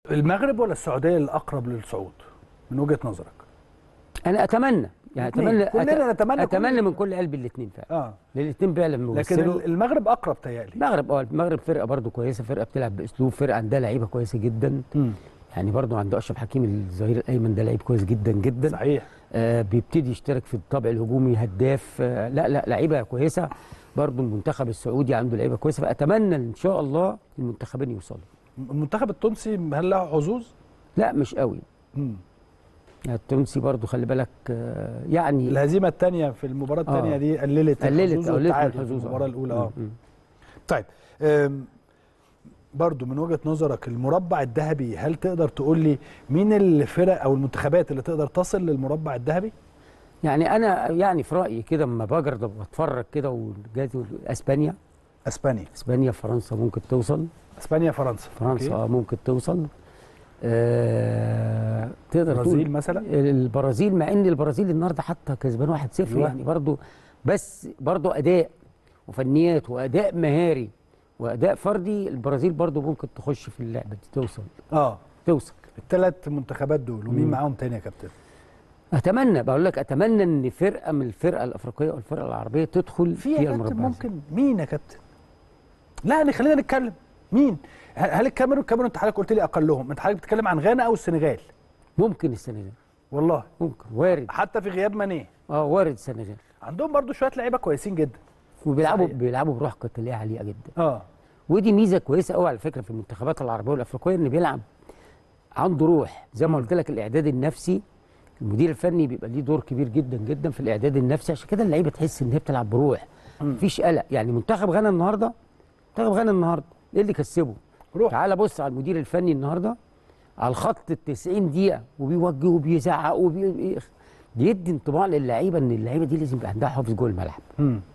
المغرب ولا السعوديه الاقرب للصعود من وجهه نظرك؟ انا اتمنى يعني كلنا نتمنى اتمنى من كل قلبي الاثنين فعلا. الاثنين فعلا لكن المغرب اقرب تهيألي. المغرب فرقه برضو كويسه، فرقه بتلعب باسلوب، فرقه عندها لعيبه كويسه جدا. يعني برضو عنده اشرف حكيمي الظهير الايمن، ده لعيب كويس جدا جدا. صحيح. بيبتدي يشترك في الطابع الهجومي، هداف. لا لعيبه كويسه. برضو المنتخب السعودي عنده لعيبه كويسه، فاتمنى ان شاء الله المنتخبين يوصلوا. المنتخب التونسي هل له حظوظ؟ لا مش قوي. التونسي برضو خلي بالك يعني الهزيمه الثانيه في المباراه الثانيه دي قللت الحظوظ المباراه الاولى. طيب برضو من وجهه نظرك المربع الذهبي، هل تقدر تقول لي مين الفرق او المنتخبات اللي تقدر تصل للمربع الذهبي؟ يعني انا يعني في رايي كده اما بجرب بتفرج كده اسبانيا فرنسا ممكن توصل. اسبانيا فرنسا ممكن توصل. تقدر البرازيل مثلا. البرازيل، مع ان البرازيل النهارده حتى كسبان 1-0 يعني برضو، بس برضو اداء وفنيات واداء مهاري واداء فردي، البرازيل برضو ممكن تخش في اللعبه دي توصل. توصل الثلاث منتخبات دول. ومين معاهم تاني يا كابتن؟ اتمنى ان فرقه من الفرقه الافريقيه او الفرقه العربيه تدخل فيها المربع. ممكن مين يا كابتن؟ لا خلينا نتكلم مين. هل الكاميرون انت حضرتك قلت لي اقلهم، انت حضرتك بتتكلم عن غانا او السنغال؟ ممكن السنغال والله، ممكن وارد حتى في غياب ماني. وارد السنغال. عندهم برضو شويه لعيبه كويسين جدا وبيلعبوا بروح قتاليه عاليه جدا. ودي ميزه كويسه قوي على فكره في المنتخبات العربيه والافريقيه، ان بيلعب عنده روح. زي ما قلت لك الاعداد النفسي، المدير الفني بيبقى ليه دور كبير جدا جدا في الاعداد النفسي، عشان كده اللعيبه تحس ان هي بتلعب بروح، مفيش قلق. يعني منتخب غانا النهارده ايه اللي كسبه؟ روح. تعال بص على المدير الفني النهارده على الخط ال90 دقيقه، وبيوجه وبيزعق بيدي انطباع للعيبه ان اللعيبه دي لازم يبقى عندها حافظ جوه الملعب.